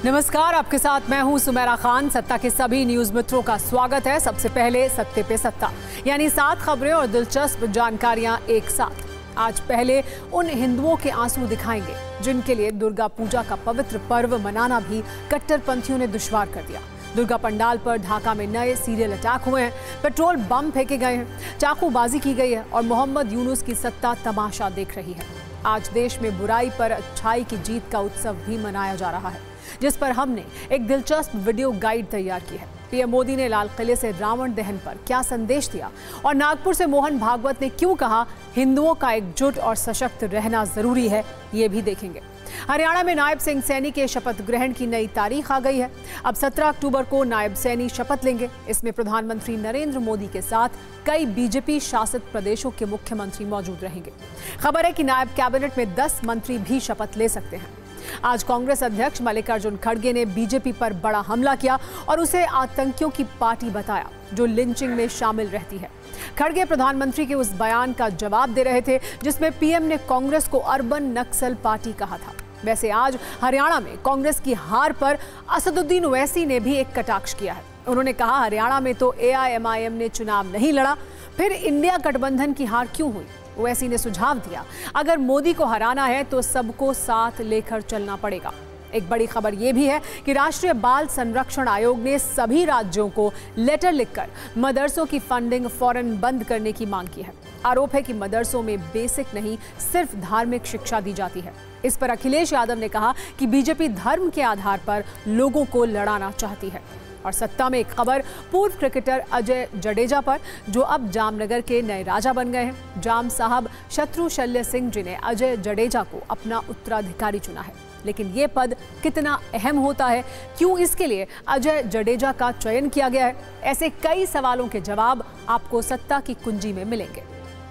नमस्कार, आपके साथ मैं हूं सुमेरा खान। सत्ता के सभी न्यूज मित्रों का स्वागत है। सबसे पहले सत्ते पे सत्ता, यानी 7 खबरें और दिलचस्प जानकारियां एक साथ। आज पहले उन हिंदुओं के आंसू दिखाएंगे जिनके लिए दुर्गा पूजा का पवित्र पर्व मनाना भी कट्टरपंथियों ने दुश्वार कर दिया। दुर्गा पंडाल पर ढाका में नए सीरियल अटैक हुए हैं, पेट्रोल बम फेंके गए हैं, चाकूबाजी की गई है और मोहम्मद यूनुस की सत्ता तमाशा देख रही है। आज देश में बुराई पर अच्छाई की जीत का उत्सव भी मनाया जा रहा है, जिस पर हमने एक दिलचस्प वीडियो गाइड तैयार की है। पीएम मोदी ने लाल किले से रावण दहन पर क्या संदेश दिया और नागपुर से मोहन भागवत ने क्यों कहा हिंदुओं का एकजुट और सशक्त रहना जरूरी है, ये भी देखेंगे। हरियाणा में नायब सिंह सैनी के शपथ ग्रहण की नई तारीख आ गई है। अब 17 अक्टूबर को नायब सैनी शपथ लेंगे। इसमें प्रधानमंत्री नरेंद्र मोदी के साथ कई बीजेपी शासित प्रदेशों के मुख्यमंत्री मौजूद रहेंगे। खबर है कि नायब कैबिनेट में 10 मंत्री भी शपथ ले सकते हैं। आज कांग्रेस अध्यक्ष मल्लिकार्जुन खड़गे ने बीजेपी पर बड़ा हमला किया और उसे आतंकियों की पार्टी बताया जो लिंचिंग में शामिल रहती है। खड़गे प्रधानमंत्री के उस बयान का जवाब दे रहे थे जिसमें पीएम ने कांग्रेस को अर्बन नक्सल पार्टी कहा था। वैसे आज हरियाणा में कांग्रेस की हार पर असदुद्दीन ओवैसी ने भी एक कटाक्ष किया है। उन्होंने कहा, हरियाणा में तो एआईएमआईएम ने चुनाव नहीं लड़ा, फिर इंडिया गठबंधन की हार क्यों हुई। ओवैसी ने सुझाव दिया, अगर मोदी को हराना है तो सबको साथ लेकर चलना पड़ेगा। एक बड़ी खबर यह भी है कि राष्ट्रीय बाल संरक्षण आयोग ने सभी राज्यों को लेटर लिखकर मदरसों की फंडिंग फौरन बंद करने की मांग की है। आरोप है कि मदरसों में बेसिक नहीं, सिर्फ धार्मिक शिक्षा दी जाती है। इस पर अखिलेश यादव ने कहा कि बीजेपी धर्म के आधार पर लोगों को लड़ाना चाहती है। और सत्ता में एक खबर पूर्व क्रिकेटर अजय जडेजा पर, जो अब जामनगर के नए राजा बन गए हैं। जाम साहब शत्रु शल्य सिंह जी ने अजय जडेजा को अपना उत्तराधिकारी चुना है, लेकिन ये पद कितना अहम होता है, क्यों इसके लिए अजय जडेजा का चयन किया गया है, ऐसे कई सवालों के जवाब आपको सत्ता की कुंजी में मिलेंगे।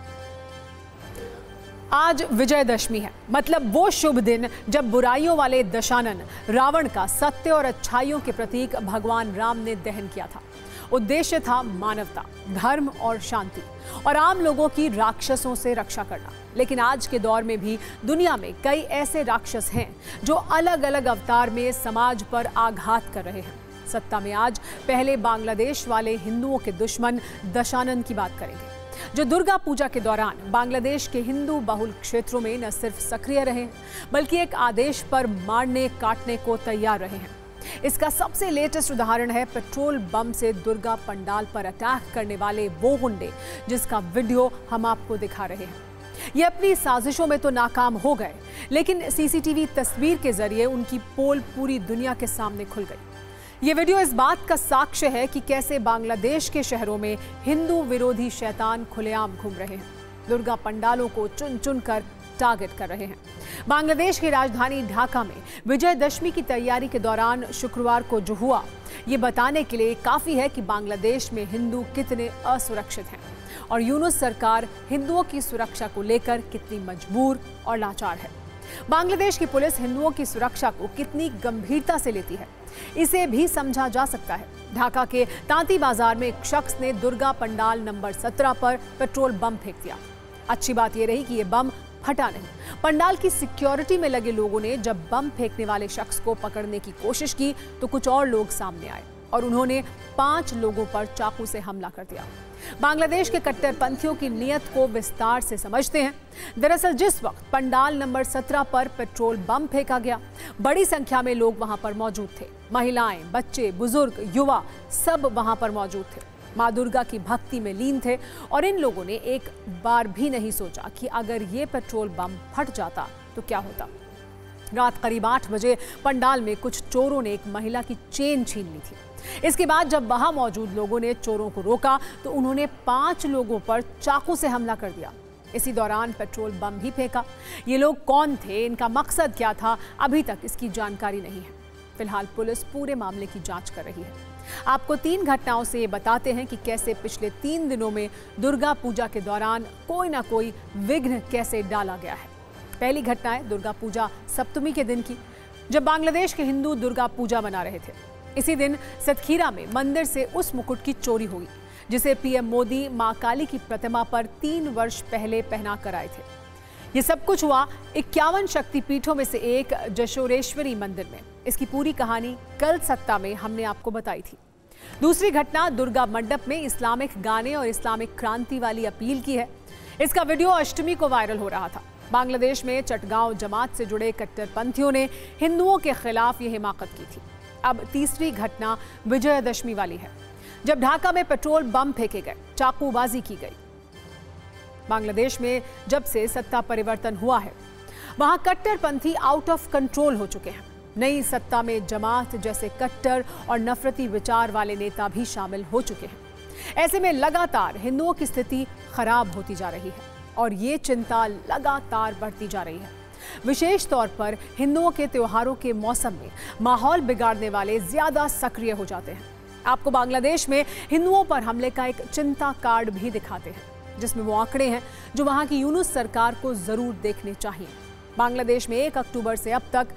आज विजयदशमी है, मतलब वो शुभ दिन जब बुराइयों वाले दशानन रावण का सत्य और अच्छाइयों के प्रतीक भगवान राम ने दहन किया था। उद्देश्य था मानवता, धर्म और शांति और आम लोगों की राक्षसों से रक्षा करना। लेकिन आज के दौर में भी दुनिया में कई ऐसे राक्षस हैं जो अलग अलग अवतार में समाज पर आघात कर रहे हैं। सत्ता में आज पहले बांग्लादेश वाले हिंदुओं के दुश्मन दशानन की बात करेंगे, जो दुर्गा पूजा के दौरान बांग्लादेश के हिंदू बहुल क्षेत्रों में न सिर्फ सक्रिय रहे बल्कि एक आदेश पर मारने काटने को तैयार रहे हैं। इसका सबसे लेटेस्ट उदाहरण है पेट्रोल बम से दुर्गा पंडाल पर अटैक करने वाले वो गुंडे जिसका वीडियो हम आपको दिखा रहे हैं। ये अपनी साजिशों में तो नाकाम हो गए, लेकिन सीसीटीवी तस्वीर के जरिए उनकी पोल पूरी दुनिया के सामने खुल गई। ये वीडियो इस बात का साक्ष्य है कि कैसे बांग्लादेश के शहरों में हिंदू विरोधी शैतान खुलेआम घूम रहे हैं, दुर्गा पंडालों को चुन चुन कर टारगेट कर रहे हैं। बांग्लादेश की राजधानी ढाका में विजयदशमी की तैयारी के दौरान शुक्रवार को जो हुआ, ये बताने के लिए काफी है कि बांग्लादेश में हिंदू कितने असुरक्षित हैं और यूनुस सरकार हिंदुओं की सुरक्षा को लेकर कितनी मजबूर और लाचार है। बांग्लादेश की पुलिस हिंदुओं की सुरक्षा को कितनी गंभीरता से लेती है, इसे भी समझा जा सकता है। ढाका के तांती बाजार में एक शख्स ने दुर्गा पंडाल नंबर 17 पर पेट्रोल बम फेंक दिया। अच्छी बात यह रही कि यह बम फटा नहीं। पंडाल की सिक्योरिटी में लगे लोगों ने जब बम फेंकने वाले शख्स को पकड़ने की कोशिश की तो कुछ और लोग सामने आए और उन्होंने 5 लोगों पर चाकू से हमला कर दिया। बांग्लादेश के कट्टरपंथियों की नीयत को विस्तार से समझते हैं। दरअसल जिस वक्त पंडाल नंबर 17 पर पेट्रोल बम फेंका गया, बड़ी संख्या में लोग वहां पर मौजूद थे। महिलाएं, बच्चे, बुजुर्ग, युवा सब वहां पर मौजूद थे। मां दुर्गा की भक्ति में लीन थे और इन लोगों ने एक बार भी नहीं सोचा कि अगर ये पेट्रोल बम फट जाता तो क्या होता। रात करीब 8 बजे पंडाल में कुछ चोरों ने एक महिला की चेन छीन ली थी। इसके बाद जब वहां मौजूद लोगों ने चोरों को रोका तो उन्होंने 5 लोगों पर चाकू से हमला कर दिया। इसी दौरान पेट्रोल बम भी फेंका। ये लोग कौन थे, इनका मकसद क्या था, अभी तक इसकी जानकारी नहीं है। फिलहाल पुलिस पूरे मामले की जांच कर रही है। आपको 3 घटनाओं से ये बताते हैं कि कैसे पिछले 3 दिनों में दुर्गा पूजा के दौरान कोई ना कोई विघ्न कैसे डाला गया है। पहली घटना है दुर्गा पूजा सप्तमी के दिन की, जब बांग्लादेश के हिंदू दुर्गा पूजा मना रहे थे। इसी दिन सतखीरा में मंदिर से उस मुकुट की चोरी हुई जिसे पीएम मोदी मां काली की प्रतिमा पर 3 वर्ष पहले पहना कर आए थे। ये सब कुछ हुआ 51 शक्तिपीठों में से एक जशोरेश्वरी मंदिर में। इसकी पूरी कहानी कल सत्ता में हमने आपको बताई थी। दूसरी घटना दुर्गा मंडप में इस्लामिक गाने और इस्लामिक क्रांति वाली अपील की है। इसका वीडियो अष्टमी को वायरल हो रहा था। बांग्लादेश में चटगांव जमात से जुड़े कट्टरपंथियों ने हिंदुओं के खिलाफ यह हिमाकत की थी। अब तीसरी घटना विजयदशमी वाली है, जब ढाका में पेट्रोल बम फेंके गए, चाकूबाजी की गई। बांग्लादेश में जब से सत्ता परिवर्तन हुआ है, वहां कट्टरपंथी आउट ऑफ कंट्रोल हो चुके हैं। नई सत्ता में जमात जैसे कट्टर और नफरती विचार वाले नेता भी शामिल हो चुके हैं। ऐसे में लगातार हिंदुओं की स्थिति खराब होती जा रही है और ये चिंता लगातार बढ़ती जा रही है। विशेष तौर पर हिंदुओं के त्योहारों के मौसम में माहौल बिगाड़ने वाले ज्यादा सक्रिय हो जाते हैं। आपको बांग्लादेश में हिंदुओं पर हमले का एक चिंता कार्ड भी दिखाते हैं, जिसमें वो आंकड़े हैं जो वहां की यूनुस सरकार को जरूर देखने चाहिए। बांग्लादेश में 1 अक्टूबर से अब तक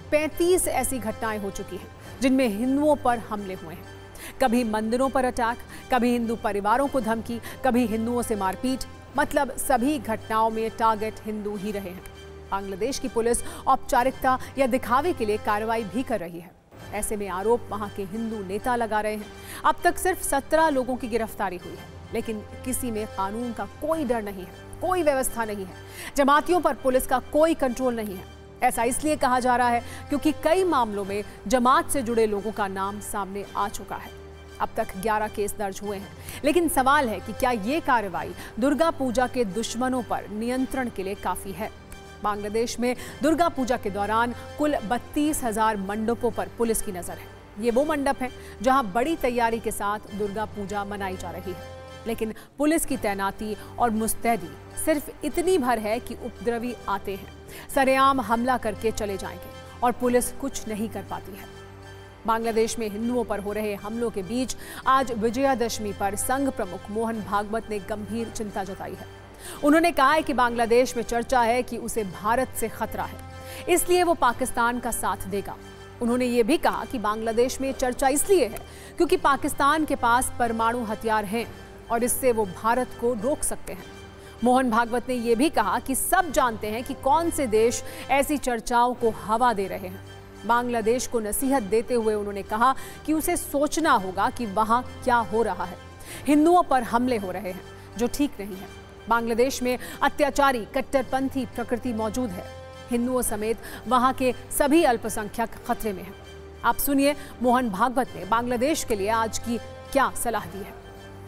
35 ऐसी घटनाएं हो चुकी हैं जिनमें हिंदुओं पर हमले हुए हैं। कभी मंदिरों पर अटैक, कभी हिंदू परिवारों को धमकी, कभी हिंदुओं से मारपीट। मतलब सभी घटनाओं में टारगेट हिंदू ही रहे हैं। बांग्लादेश की पुलिस औपचारिकता या दिखावे के लिए कार्रवाई भी कर रही है। ऐसे में आरोप वहां के हिंदू नेता लगा रहे हैं। अब तक सिर्फ 17 लोगों की गिरफ्तारी हुई है, लेकिन किसी में कानून का कोई डर नहीं है, कोई व्यवस्था नहीं है। जमातियों पर पुलिस का कोई कंट्रोल नहीं है। ऐसा इसलिए कहा जा रहा है क्योंकि कई मामलों में जमात से जुड़े लोगों का नाम सामने आ चुका है। अब तक 11 केस दर्ज हुए हैं, लेकिन सवाल है कि क्या ये कार्रवाई दुर्गा पूजा के दुश्मनों पर नियंत्रण के लिए काफी है? बांग्लादेश में दुर्गा पूजा के दौरान कुल 32,000 मंडपों पर पुलिस की नजर है। ये वो मंडप हैं जहां बड़ी तैयारी के साथ दुर्गा पूजा मनाई जा रही है, लेकिन पुलिस की तैनाती और मुस्तैदी सिर्फ इतनी भर है कि उपद्रवी आते हैं, सरेआम हमला करके चले जाएंगे और पुलिस कुछ नहीं कर पाती है। बांग्लादेश में हिंदुओं पर हो रहे हमलों के बीच आज विजयादशमी पर संघ प्रमुख मोहन भागवत ने गंभीर चिंता जताई है। उन्होंने कहा है कि बांग्लादेश में चर्चा है कि उसे भारत से खतरा है, इसलिए वो पाकिस्तान का साथ देगा। उन्होंने ये भी कहा कि बांग्लादेश में चर्चा इसलिए है क्योंकि पाकिस्तान के पास परमाणु हथियार हैं और इससे वो भारत को रोक सकते हैं। मोहन भागवत ने यह भी कहा कि सब जानते हैं कि कौन से देश ऐसी चर्चाओं को हवा दे रहे हैं। बांग्लादेश को नसीहत देते हुए उन्होंने कहा कि उसे सोचना होगा कि वहां क्या हो रहा है। हिंदुओं पर हमले हो रहे हैं जो ठीक नहीं है। बांग्लादेश में अत्याचारी कट्टरपंथी प्रकृति मौजूद है। हिंदुओं समेत वहां के सभी अल्पसंख्यक खतरे में हैं। आप सुनिए मोहन भागवत ने बांग्लादेश के लिए आज की क्या सलाह दी है।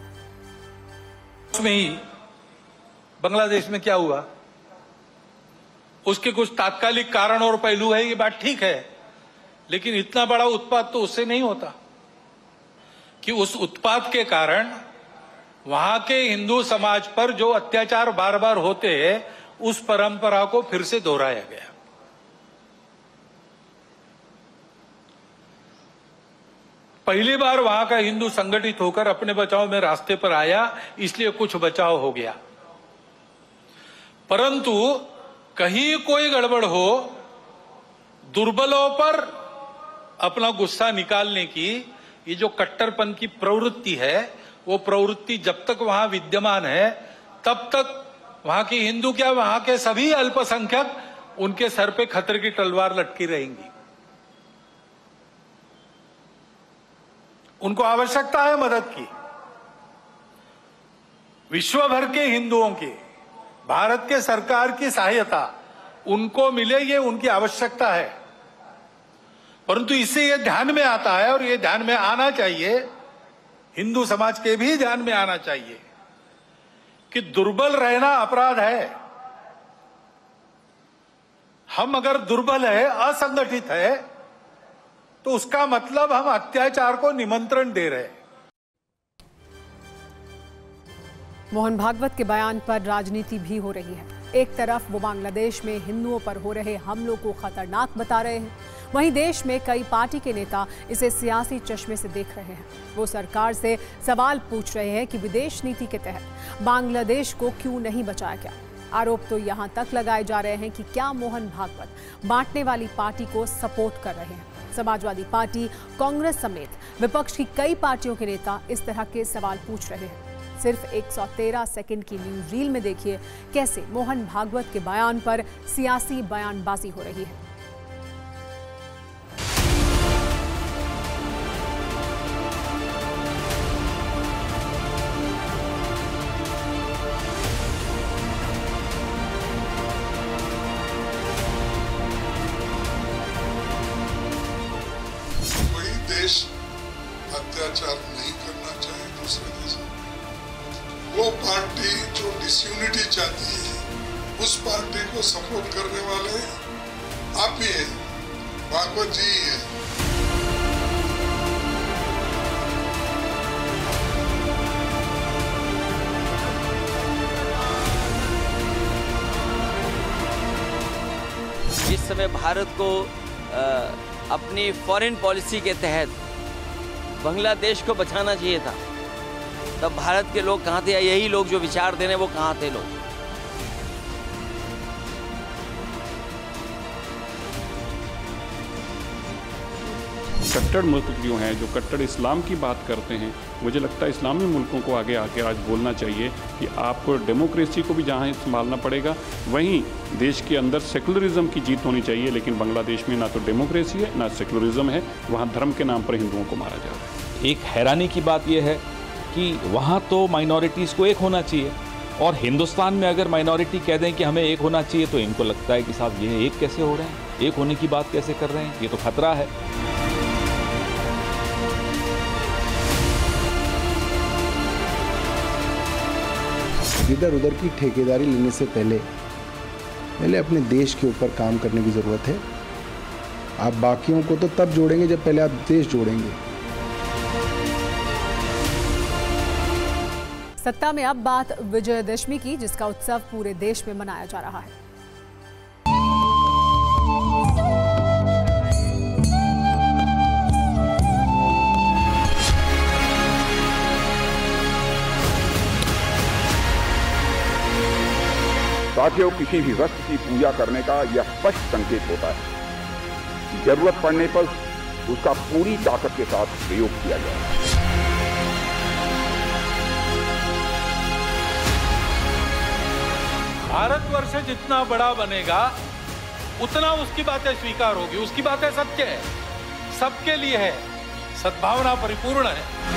उसमें ही बांग्लादेश में क्या हुआ, उसके कुछ तात्कालिक कारण और पहलू है, ये बात ठीक है, लेकिन इतना बड़ा उत्पात तो उससे नहीं होता कि उस उत्पात के कारण वहां के हिंदू समाज पर जो अत्याचार बार बार होते हैं, उस परंपरा को फिर से दोहराया गया। पहली बार वहां का हिंदू संगठित होकर अपने बचाव में रास्ते पर आया, इसलिए कुछ बचाव हो गया। परंतु कहीं कोई गड़बड़ हो, दुर्बलों पर अपना गुस्सा निकालने की ये जो कट्टरपंथ की प्रवृत्ति है, वो प्रवृत्ति जब तक वहां विद्यमान है, तब तक वहां के हिंदू क्या, वहां के सभी अल्पसंख्यक, उनके सर पे खतरे की तलवार लटकी रहेंगी। उनको आवश्यकता है मदद की। विश्व भर के हिंदुओं की, भारत के सरकार की सहायता उनको मिले, ये उनकी आवश्यकता है। परंतु इससे ये ध्यान में आता है, और ये ध्यान में आना चाहिए, हिंदू समाज के भी ध्यान में आना चाहिए कि दुर्बल रहना अपराध है। हम अगर दुर्बल है, असंगठित है, तो उसका मतलब हम अत्याचार को निमंत्रण दे रहे हैं। मोहन भागवत के बयान पर राजनीति भी हो रही है। एक तरफ वो बांग्लादेश में हिंदुओं पर हो रहे हमलों को खतरनाक बता रहे हैं, वहीं देश में कई पार्टी के नेता इसे सियासी चश्मे से देख रहे हैं। वो सरकार से सवाल पूछ रहे हैं कि विदेश नीति के तहत बांग्लादेश को क्यों नहीं बचाया गया। आरोप तो यहां तक लगाए जा रहे हैं कि क्या मोहन भागवत बांटने वाली पार्टी को सपोर्ट कर रहे हैं। समाजवादी पार्टी, कांग्रेस समेत विपक्ष की कई पार्टियों के नेता इस तरह के सवाल पूछ रहे हैं। सिर्फ 113 सेकंड की न्यूज रील में देखिए कैसे मोहन भागवत के बयान पर सियासी बयानबाजी हो रही है। देश अत्याचार नहीं करना चाहिए दूसरे देशों पे। वो पार्टी जो डिसयूनिटी चाहती है, उस पार्टी को सपोर्ट करने वाले आप ही हैं, भागवत जी ही हैं। जिस समय भारत को अपनी फॉरेन पॉलिसी के तहत बांग्लादेश को बचाना चाहिए था, तब भारत के लोग कहाँ थे? यही लोग जो विचार दे रहे हैं वो कहाँ थे लोग? कट्टर मुल्क जो हैं, जो कट्टर इस्लाम की बात करते हैं, मुझे लगता है इस्लामी मुल्कों को आगे आके आज बोलना चाहिए कि आपको डेमोक्रेसी को भी जहाँ संभालना पड़ेगा, वहीं देश के अंदर सेकुलरिज्म की जीत होनी चाहिए। लेकिन बांग्लादेश में ना तो डेमोक्रेसी है ना सेकुलरिज्म है, वहाँ धर्म के नाम पर हिंदुओं को मारा जा रहा है। एक हैरानी की बात यह है कि वहाँ तो माइनॉरिटीज़ को एक होना चाहिए, और हिंदुस्तान में अगर माइनॉरिटी कह दें कि हमें एक होना चाहिए तो इनको लगता है कि साहब ये एक कैसे हो रहे हैं, एक होने की बात कैसे कर रहे हैं, ये तो खतरा है। इधर उधर की ठेकेदारी लेने से पहले अपने देश के ऊपर काम करने की ज़रूरत है। आप बाकियों को तो तब जोड़ेंगे जब पहले आप देश जोड़ेंगे। सत्ता में अब बात विजयदशमी की, जिसका उत्सव पूरे देश में मनाया जा रहा है। साथियों, किसी भी वस्तु की पूजा करने का यह स्पष्ट संकेत होता है। जरूरत पड़ने पर उसका पूरी ताकत के साथ प्रयोग किया जाए। भारतवर्ष जितना बड़ा बनेगा उतना उसकी बातें स्वीकार होगी, उसकी बातें सत्य है, सबके लिए है, सद्भावना परिपूर्ण है।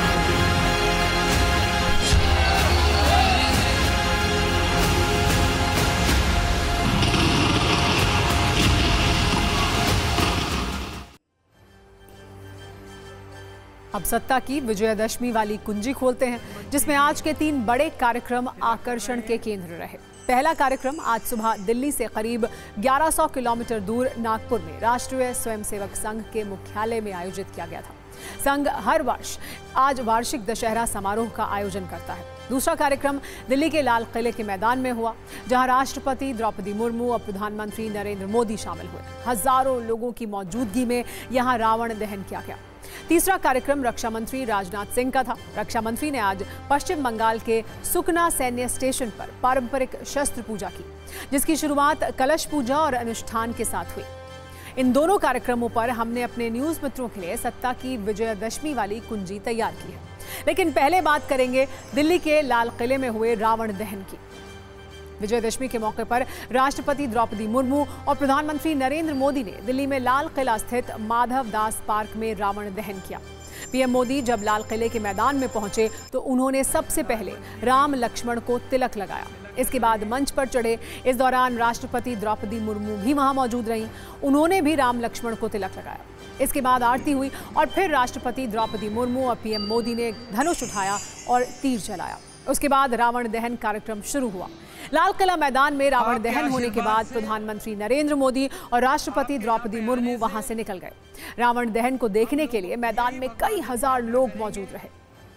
अब सत्ता की विजयदशमी वाली कुंजी खोलते हैं, जिसमें आज के 3 बड़े कार्यक्रम आकर्षण के केंद्र रहे। पहला कार्यक्रम आज सुबह दिल्ली से करीब 1100 किलोमीटर दूर नागपुर में राष्ट्रीय स्वयंसेवक संघ के मुख्यालय में आयोजित किया गया था। संघ हर वर्ष आज वार्षिक दशहरा समारोह का आयोजन करता है। दूसरा कार्यक्रम दिल्ली के लाल किले के मैदान में हुआ, जहां राष्ट्रपति द्रौपदी मुर्मू और प्रधानमंत्री नरेंद्र मोदी शामिल हुए। हजारों लोगों की मौजूदगी में यहां रावण दहन किया गया। तीसरा कार्यक्रम रक्षा मंत्री राजनाथ सिंह का था। रक्षा मंत्री ने आज पश्चिम बंगाल के सुकना सैन्य स्टेशन पर पारंपरिक शस्त्र पूजा की, जिसकी शुरुआत कलश पूजा और अनुष्ठान के साथ हुई। इन दोनों कार्यक्रमों पर हमने अपने न्यूज मित्रों के लिए सत्ता की विजयदशमी वाली कुंजी तैयार की है। लेकिन पहले बात करेंगे दिल्ली के लाल किले में हुए रावण दहन की। विजयदशमी के मौके पर राष्ट्रपति द्रौपदी मुर्मू और प्रधानमंत्री नरेंद्र मोदी ने दिल्ली में लाल किला स्थित माधव दास पार्क में रावण दहन किया। पीएम मोदी जब लाल किले के मैदान में पहुंचे तो उन्होंने सबसे पहले राम लक्ष्मण को तिलक लगाया। इसके बाद मंच पर चढ़े। इस दौरान राष्ट्रपति द्रौपदी मुर्मू भी वहां मौजूद रहीं। उन्होंने भी राम लक्ष्मण को तिलक लगाया। इसके बाद आरती हुई और फिर राष्ट्रपति द्रौपदी मुर्मू और पीएम मोदी ने धनुष उठाया और तीर चलाया। उसके बाद रावण दहन कार्यक्रम शुरू हुआ। लाल किला मैदान में रावण दहन होने के बाद प्रधानमंत्री नरेंद्र मोदी और राष्ट्रपति द्रौपदी मुर्मू वहां से निकल गए। रावण दहन को देखने के लिए मैदान में कई हजार लोग मौजूद रहे।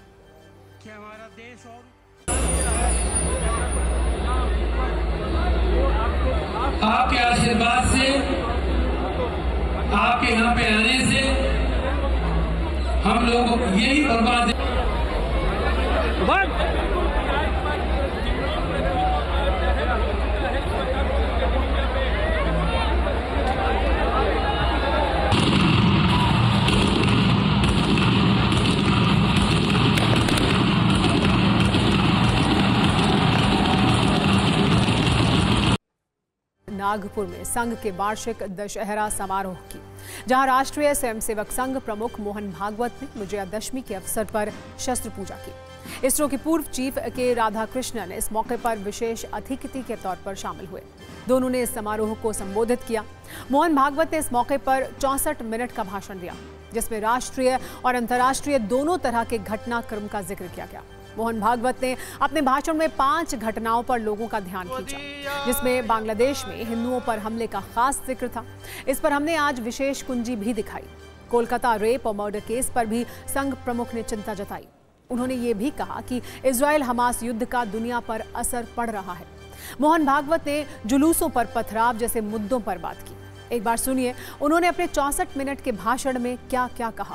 आपके आशीर्वाद से, आपके यहाँ पे आने से हम लोग यही बर्बाद नागपुर में संघ के वार्षिक दशहरा समारोह की, जहां राष्ट्रीय स्वयंसेवक संघ प्रमुख मोहन भागवत ने विजयादशमी के अवसर पर शस्त्र पूजा की। इसरो के पूर्व चीफ के राधाकृष्णन इस मौके पर विशेष अतिथि के तौर पर शामिल हुए। दोनों ने इस समारोह को संबोधित किया। मोहन भागवत ने इस मौके पर 64 मिनट का भाषण दिया, जिसमें राष्ट्रीय और अंतर्राष्ट्रीय दोनों तरह के घटनाक्रम का जिक्र किया गया। मोहन भागवत ने अपने भाषण में 5 घटनाओं पर लोगों का ध्यान खींचा, जिसमें बांग्लादेश में हिंदुओं पर हमले का खास जिक्र था। इस पर हमने आज विशेष कुंजी भी दिखाई। कोलकाता रेप और मर्डर केस पर भी संघ प्रमुख ने चिंता जताई। उन्होंने ये भी कहा कि इजराइल हमास युद्ध का दुनिया पर असर पड़ रहा है। मोहन भागवत ने जुलूसों पर पथराव जैसे मुद्दों पर बात की। एक बार सुनिए उन्होंने अपने 64 मिनट के भाषण में क्या क्या कहा।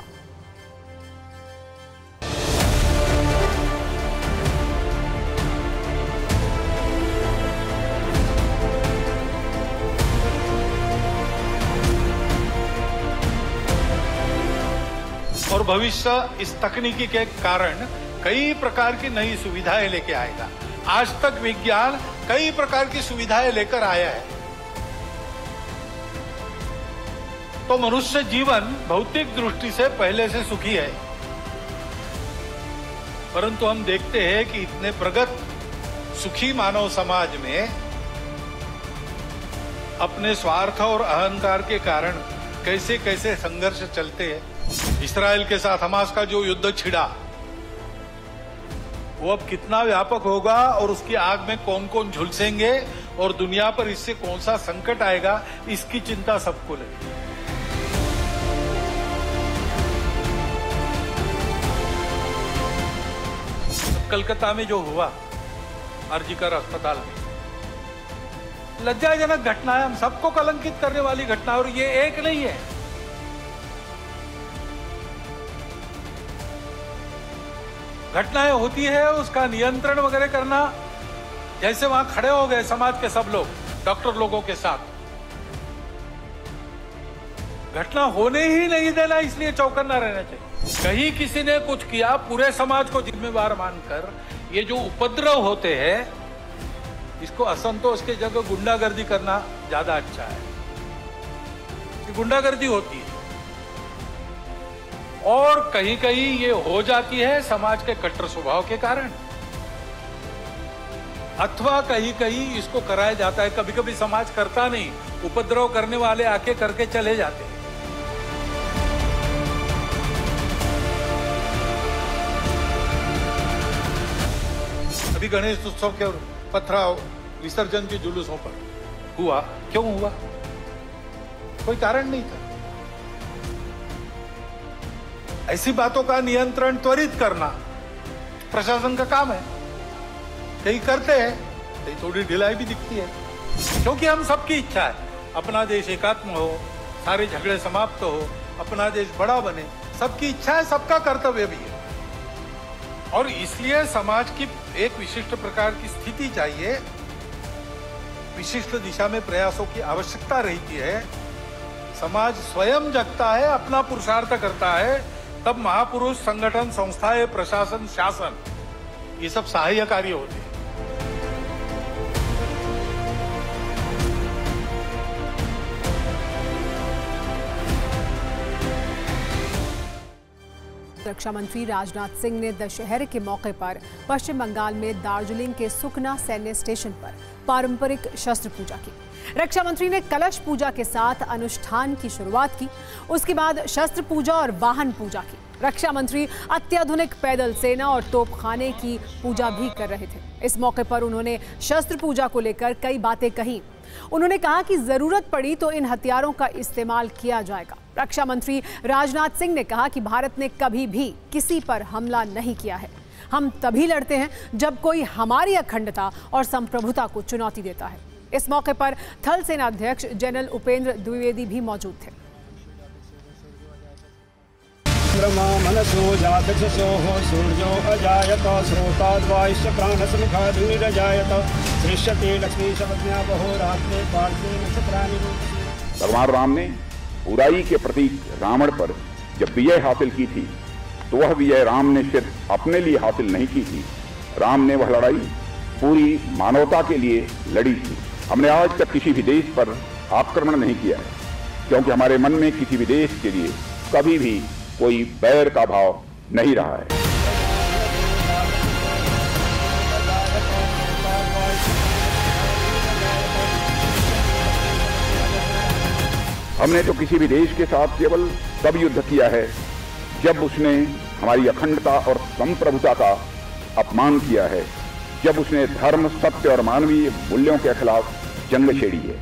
और भविष्य इस तकनीकी के कारण कई प्रकार की नई सुविधाएं लेके आएगा। आज तक विज्ञान कई प्रकार की सुविधाएं लेकर आया है, तो मनुष्य जीवन भौतिक दृष्टि से पहले से सुखी है। परंतु हम देखते हैं कि इतने प्रगत सुखी मानव समाज में अपने स्वार्थ और अहंकार के कारण कैसे कैसे संघर्ष चलते हैं। इस्राएल के साथ हमास का जो युद्ध छिड़ा, वो अब कितना व्यापक होगा और उसकी आग में कौन कौन झुलसेंगे और दुनिया पर इससे कौन सा संकट आएगा, इसकी चिंता सबको लगी। कलकत्ता में जो हुआ आरजीकर अस्पताल में, लज्जाजनक घटना है, हम सबको कलंकित करने वाली घटना है। और ये एक नहीं है, घटनाएं होती है, उसका नियंत्रण वगैरह करना। जैसे वहां खड़े हो गए समाज के सब लोग डॉक्टर लोगों के साथ, घटना होने ही नहीं देना, इसलिए चौकन्ना रहना चाहिए। कहीं किसी ने कुछ किया, पूरे समाज को जिम्मेवार मानकर ये जो उपद्रव होते हैं, इसको असंतोष के जगह गुंडागर्दी करना ज्यादा अच्छा है। गुंडागर्दी होती है और कहीं कहीं ये हो जाती है समाज के कट्टर स्वभाव के कारण, अथवा कहीं कहीं इसको कराया जाता है। कभी कभी समाज करता नहीं, उपद्रव करने वाले आके करके चले जाते हैं। अभी गणेश उत्सव के पथराव विसर्जन के जुलूसों पर हुआ, क्यों हुआ? कोई कारण नहीं था। ऐसी बातों का नियंत्रण त्वरित करना प्रशासन का काम है। कहीं करते हैं, कहीं थोड़ी ढिलाई भी दिखती है, क्योंकि हम सबकी इच्छा है अपना देश एकात्म हो, सारे झगड़े समाप्त हो, अपना देश बड़ा बने। सबकी इच्छा है, सबका कर्तव्य भी है। और इसलिए समाज की एक विशिष्ट प्रकार की स्थिति चाहिए, विशिष्ट दिशा में प्रयासों की आवश्यकता रहती है। समाज स्वयं जगता है, अपना पुरुषार्थ करता है, तब महापुरुष, संगठन, संस्थाएं, प्रशासन, शासन, ये सब सहायकारी होते हैं। रक्षा मंत्री राजनाथ सिंह ने दशहरे के मौके पर पश्चिम बंगाल में दार्जिलिंग के सुकना सैन्य स्टेशन पर पारंपरिक शस्त्र पूजा की। रक्षा मंत्री ने कलश पूजा के साथ अनुष्ठान की शुरुआत की। उसके बाद शस्त्र पूजा और वाहन पूजा की। रक्षा मंत्री अत्याधुनिक पैदल सेना और तोपखाने की पूजा भी कर रहे थे। इस मौके पर उन्होंने शस्त्र पूजा को लेकर कई बातें कही। उन्होंने कहा कि जरूरत पड़ी तो इन हथियारों का इस्तेमाल किया जाएगा। रक्षा मंत्री राजनाथ सिंह ने कहा कि भारत ने कभी भी किसी पर हमला नहीं किया है। हम तभी लड़ते हैं जब कोई हमारी अखंडता और संप्रभुता को चुनौती देता है। इस मौके पर थल सेना अध्यक्ष जनरल उपेंद्र द्विवेदी भी मौजूद थे। भगवान राम ने बुराई के प्रतीक रावण पर जब विजय हासिल की थी, तो वह विजय राम ने सिर्फ अपने लिए हासिल नहीं की थी। राम ने वह लड़ाई पूरी मानवता के लिए लड़ी थी। हमने आज तक किसी भी देश पर आक्रमण नहीं किया है, क्योंकि हमारे मन में किसी भी देश के लिए कभी भी कोई बैर का भाव नहीं रहा है। हमने तो किसी भी देश के साथ केवल तब युद्ध किया है जब उसने हमारी अखंडता और संप्रभुता का अपमान किया है, जब उसने धर्म, सत्य और मानवीय मूल्यों के खिलाफ जंग छेड़ी है।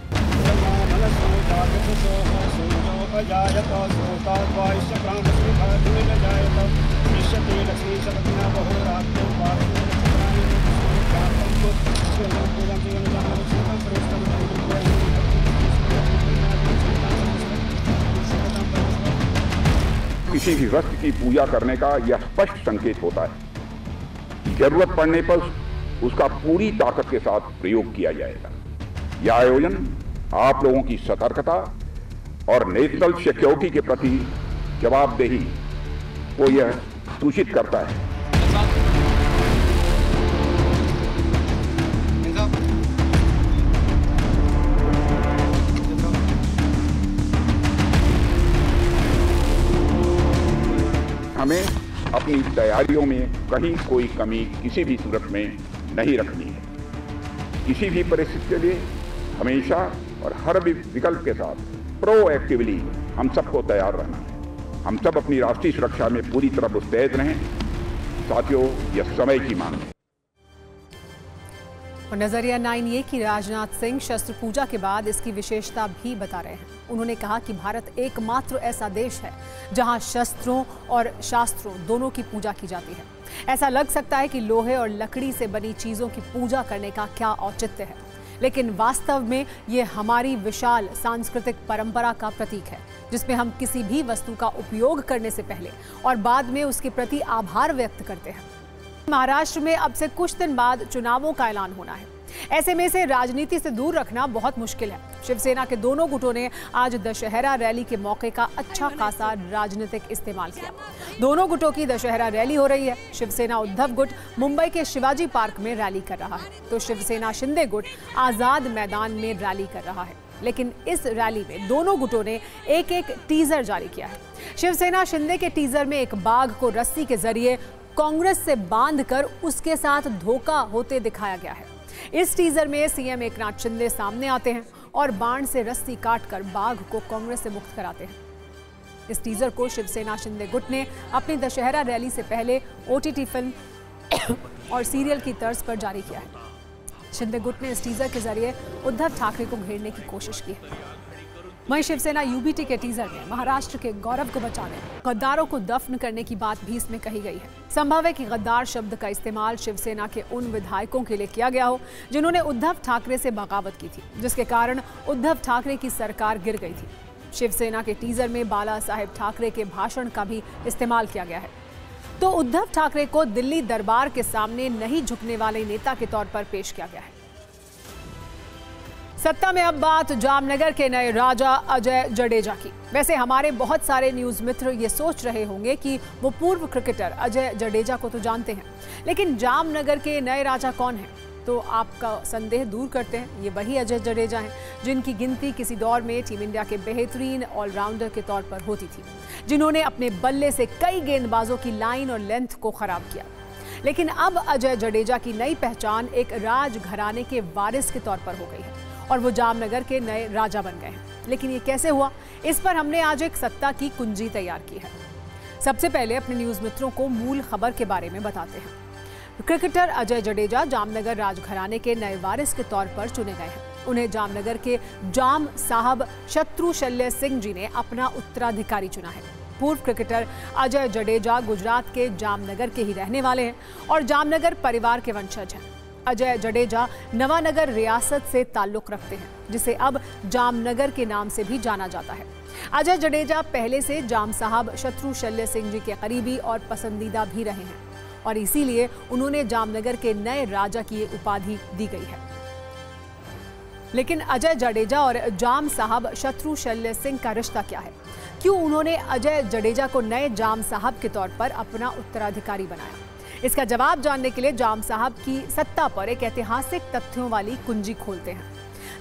किसी भी वस्तु की पूजा करने का यह स्पष्ट संकेत होता है। जरूरत पड़ने पर उसका पूरी ताकत के साथ प्रयोग किया जाएगा। यह आयोजन आप लोगों की सतर्कता और नेशनल सिक्योरिटी के प्रति जवाबदेही को यह सूचित करता है। हमें अपनी तैयारियों में कहीं कोई कमी किसी भी सूरत में नहीं रखनी है। किसी भी परिस्थिति के लिए हमेशा और हर विकल्प के साथ प्रोएक्टिवली हम सबको तैयार रहना है। हम सब अपनी राष्ट्रीय सुरक्षा में पूरी तरह मुस्तैद रहें। साथियों, यह समय की मांग है। और नजरिया 9 ये कि राजनाथ सिंह शस्त्र पूजा के बाद इसकी विशेषता भी बता रहे हैं। उन्होंने कहा कि भारत एकमात्र ऐसा देश है जहां शस्त्रों और शास्त्रों दोनों की पूजा की जाती है। ऐसा लग सकता है कि लोहे और लकड़ी से बनी चीजों की पूजा करने का क्या औचित्य है, लेकिन वास्तव में ये हमारी विशाल सांस्कृतिक परंपरा का प्रतीक है, जिसमें हम किसी भी वस्तु का उपयोग करने से पहले और बाद में उसके प्रति आभार व्यक्त करते हैं। महाराष्ट्र में अब से कुछ दिन बाद चुनावों का ऐलान होना है। ऐसे में इसे राजनीति से दूर रखना बहुत मुश्किल है। शिवसेना के दोनों गुटों ने आज दशहरा रैली के मौके का अच्छा खासा राजनीतिक इस्तेमाल किया। दोनों गुटों की दशहरा रैली हो रही है। शिवसेना उद्धव गुट मुंबई के शिवाजी पार्क में रैली कर रहा है, तो शिवसेना शिंदे गुट आजाद मैदान में रैली कर रहा है। लेकिन इस रैली में दोनों गुटों ने एक एक टीजर जारी किया है। शिवसेना शिंदे के टीजर में एक बाघ को रस्सी के जरिए कांग्रेस से बांधकर उसके साथ धोखा होते दिखाया गया है। इस टीजर में सीएम एकनाथ शिंदे सामने आते हैं और बाण से रस्सी काटकर बाघ को कांग्रेस से मुक्त कराते हैं। इस टीजर को शिवसेना शिंदे गुट ने अपनी दशहरा रैली से पहले ओटीटी फिल्म और सीरियल की तर्ज पर जारी किया है। शिंदे गुट ने इस टीजर के जरिए उद्धव ठाकरे को घेरने की कोशिश की है। वहीं शिवसेना यूबीटी के टीजर में महाराष्ट्र के गौरव को बचाने, गद्दारों को दफन करने की बात भी इसमें कही गई है। संभव है कि गद्दार शब्द का इस्तेमाल शिवसेना के उन विधायकों के लिए किया गया हो जिन्होंने उद्धव ठाकरे से बगावत की थी, जिसके कारण उद्धव ठाकरे की सरकार गिर गई थी। शिवसेना के टीजर में बाला साहेब ठाकरे के भाषण का भी इस्तेमाल किया गया है। तो उद्धव ठाकरे को दिल्ली दरबार के सामने नहीं झुकने वाले नेता के तौर पर पेश किया गया है। सत्ता में अब बात जामनगर के नए राजा अजय जडेजा की। वैसे हमारे बहुत सारे न्यूज मित्र ये सोच रहे होंगे कि वो पूर्व क्रिकेटर अजय जडेजा को तो जानते हैं, लेकिन जामनगर के नए राजा कौन हैं? तो आपका संदेह दूर करते हैं, ये वही अजय जडेजा हैं जिनकी गिनती किसी दौर में टीम इंडिया के बेहतरीन ऑलराउंडर के तौर पर होती थी, जिन्होंने अपने बल्ले से कई गेंदबाजों की लाइन और लेंथ को खराब किया। लेकिन अब अजय जडेजा की नई पहचान एक राजघराने के वारिस के तौर पर हो गई है और वो जामनगर के नए राजा बन गए हैं। लेकिन ये कैसे हुआ, इस पर हमने आज एक सत्ता की कुंजी तैयार की है। सबसे पहले अपने न्यूज मित्रों को मूल खबर के बारे में बताते हैं। क्रिकेटर अजय जडेजा जामनगर राजघराने के नए वारिस के तौर पर चुने गए हैं। उन्हें जामनगर के जाम साहब शत्रु शल्य सिंह जी ने अपना उत्तराधिकारी चुना है। पूर्व क्रिकेटर अजय जडेजा गुजरात के जामनगर के ही रहने वाले हैं और जामनगर परिवार के वंशज हैं। अजय जडेजा नवानगर रियासत से ताल्लुक रखते हैं, जिसे अब जामनगर के नाम से भी जाना जाता है। अजय जडेजा पहले से जाम साहब शत्रु शल्य सिंह जी के करीबी और पसंदीदा भी रहे हैं और इसीलिए उन्होंने जामनगर के नए राजा की उपाधि दी गई है। लेकिन अजय जडेजा और जाम साहब शत्रु शल्य सिंह का रिश्ता क्या है? क्यों उन्होंने अजय जडेजा को नए जाम साहब के तौर पर अपना उत्तराधिकारी बनाया? इसका जवाब जानने के लिए जाम साहब की सत्ता पर एक ऐतिहासिक तथ्यों वाली कुंजी खोलते हैं।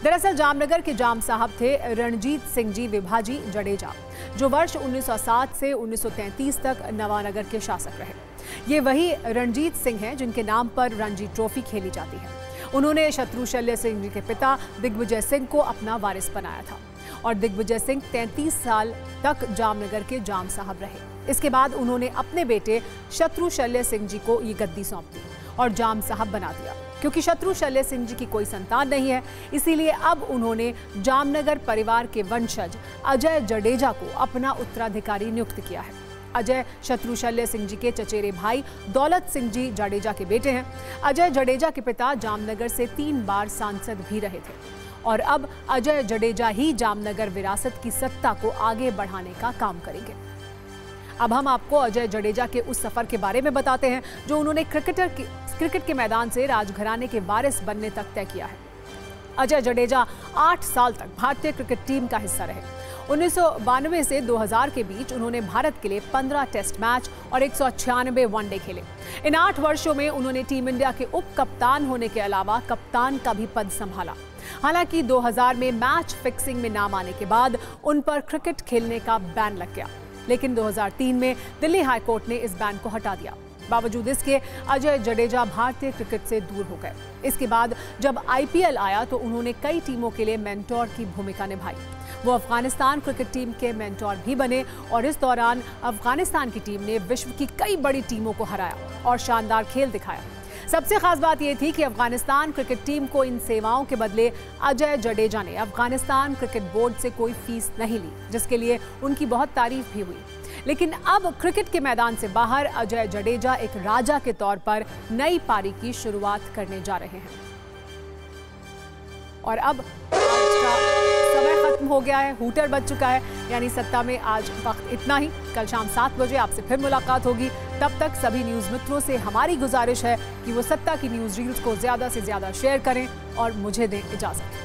दरअसल जामनगर के जाम साहब थे रणजीत सिंह जी विभाजी जडेजा, जो वर्ष 1907 से 1933 तक नवानगर के शासक रहे। ये वही रणजीत सिंह हैं जिनके नाम पर रणजी ट्रॉफी खेली जाती है। उन्होंने शत्रु शल्य सिंह जी के पिता दिग्विजय सिंह को अपना वारिस बनाया था और दिग्विजय सिंह 33 साल तक जामनगर के जाम साहब रहे। इसके बाद उन्होंने अपने बेटे शत्रु शल्य सिंह जी को ये गद्दी सौंप दी और जाम साहब बना दिया। क्योंकि शत्रु शल्य सिंह जी की कोई संतान नहीं है, इसीलिए अब उन्होंने जामनगर परिवार के वंशज अजय जडेजा को अपना उत्तराधिकारी नियुक्त किया है। अजय शत्रु शल्य सिंह जी के चचेरे भाई दौलत सिंह जी जडेजा के बेटे हैं। अजय जडेजा के पिता जामनगर से 3 बार सांसद भी रहे थे और अब अजय जडेजा ही जामनगर विरासत की सत्ता को आगे बढ़ाने का काम करेंगे। अब हम आपको अजय जडेजा के उस सफर के बारे में बताते हैं जो उन्होंने क्रिकेट के मैदान से राजघराने के वारिस बनने तक तय किया है। अजय जडेजा 8 साल तक भारतीय क्रिकेट टीम का हिस्सा रहे। 1992 से 2000 के बीच उन्होंने भारत के लिए 15 टेस्ट मैच और 196 वनडे खेले। इन 8 वर्षों में उन्होंने टीम इंडिया के उप कप्तान होने के अलावा कप्तान का भी पद संभाला। हालांकि 2000 में मैच फिक्सिंग में नाम आने के बाद उन पर क्रिकेट खेलने का बैन लग गया, लेकिन 2003 में दिल्ली हाईकोर्ट ने इस बैन को हटा दिया। बावजूद इसके अजय जडेजा भारतीय क्रिकेट से दूर हो गए। इसके बाद जब IPL आया तो उन्होंने कई टीमों के लिए मेंटोर की भूमिका निभाई। वो अफगानिस्तान क्रिकेट टीम के मेंटोर भी बने और इस दौरान अफगानिस्तान की टीम ने विश्व की कई बड़ी टीमों को हराया और शानदार खेल दिखाया। सबसे खास बात यह थी कि अफगानिस्तान क्रिकेट टीम को इन सेवाओं के बदले अजय जडेजा ने अफगानिस्तान क्रिकेट बोर्ड से कोई फीस नहीं ली, जिसके लिए उनकी बहुत तारीफ भी हुई। लेकिन अब क्रिकेट के मैदान से बाहर अजय जडेजा एक राजा के तौर पर नई पारी की शुरुआत करने जा रहे हैं। और अब आज का समय खत्म हो गया है, हूटर बज चुका है, यानी सत्ता में आज वक्त इतना ही। कल शाम 7 बजे आपसे फिर मुलाकात होगी। तब तक सभी न्यूज मित्रों से हमारी गुजारिश है कि वो सत्ता की न्यूज रील्स को ज्यादा से ज्यादा शेयर करें और मुझे दें इजाजत।